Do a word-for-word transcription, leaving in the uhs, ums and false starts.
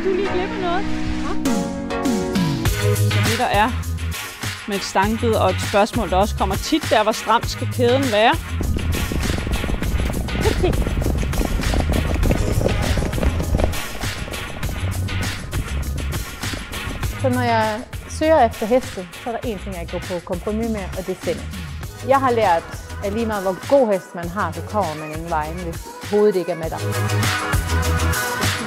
du lige glip af noget? Så det der er med et stangbid og et spørgsmål, der også kommer tit der, hvor stram skal kæden være. Så når jeg søger efter heste, så er der en ting, jeg går på kompromis med, og det er sind. Jeg har lært, at lige meget hvor god hest man har, så kommer man ingen vej, hvis hovedet ikke er med dig.